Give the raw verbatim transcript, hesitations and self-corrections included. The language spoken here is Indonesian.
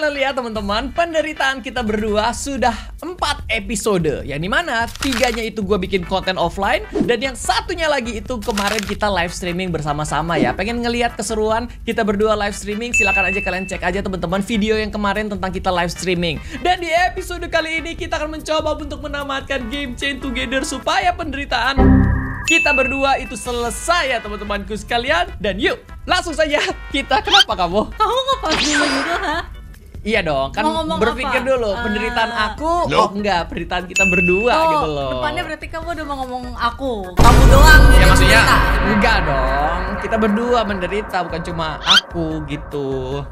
kalian lihat teman-teman, penderitaan kita berdua sudah empat episode. Yang dimana tiganya itu gue bikin konten offline, dan yang satunya lagi itu kemarin kita live streaming bersama-sama ya. Pengen ngelihat keseruan kita berdua live streaming? Silakan aja kalian cek aja teman-teman video yang kemarin tentang kita live streaming. Dan di episode kali ini kita akan mencoba untuk menamatkan game Chain Together supaya penderitaan kita berdua itu selesai ya teman-temanku sekalian. Dan yuk langsung saja kita. Kenapa kamu? Kamu ngepas dulu gitu, ha? Iya dong, kan berpikir apa? dulu penderitaan Uh, aku, oh enggak, penderitaan kita berdua oh, gitu loh. Depannya berarti kamu udah mau ngomong aku, kamu doang. Ya maksudnya cerita. enggak dong, kita berdua menderita bukan cuma aku gitu.